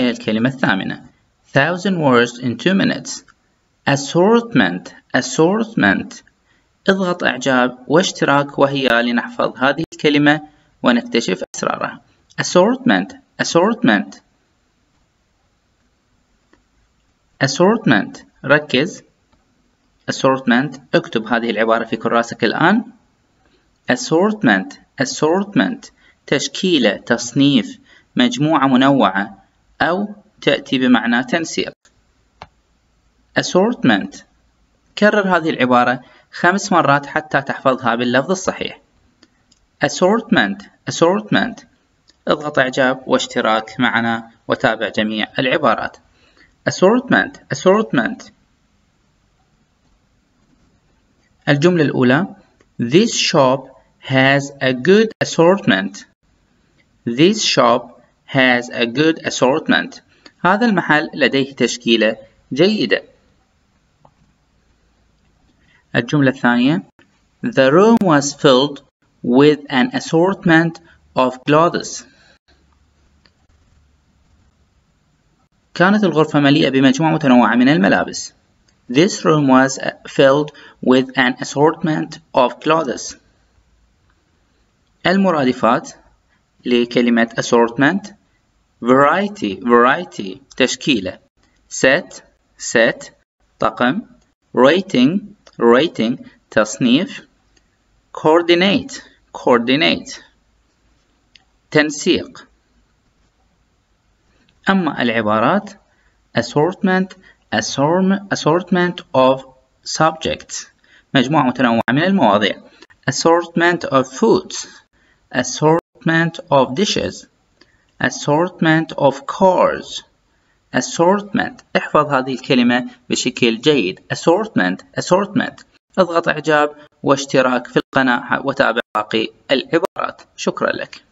وهي الكلمة الثامنة. 1000 words in 2 minutes. assortment assortment. اضغط إعجاب واشتراك وهيا لنحفظ هذه الكلمة ونكتشف أسرارها. assortment assortment assortment. ركز. assortment. اكتب هذه العبارة في كراسك الآن. assortment assortment. تشكيلة، تصنيف، مجموعة منوعة، أو تأتي بمعنى تنسيق. assortment. كرر هذه العبارة 5 مرات حتى تحفظها باللفظ الصحيح. assortment assortment. اضغط إعجاب واشتراك معنا وتابع جميع العبارات. assortment assortment. الجملة الأولى: This shop has a good assortment. This shop has a good assortment. هذا المحل لديه تشكيلة جيدة. الجملة الثانية: The room was filled with an assortment of clothes. كانت الغرفة مليئة بمجموعة متنوعة من الملابس. This room was filled with an assortment of clothes. المرادفات لكلمة assortment: variety تشكيلة، set طقم، rating تصنيف، coordinate تنسيق. أما العبارات: assortment of subjects مجموعة متنوعة من المواضيع. assortment of foods، assortment of dishes، assortment of cars. assortment. احفظ هذه الكلمة بشكل جيد. assortment. اضغط إعجاب واشتراك في القناة وتابع باقي العبارات. شكرا لك.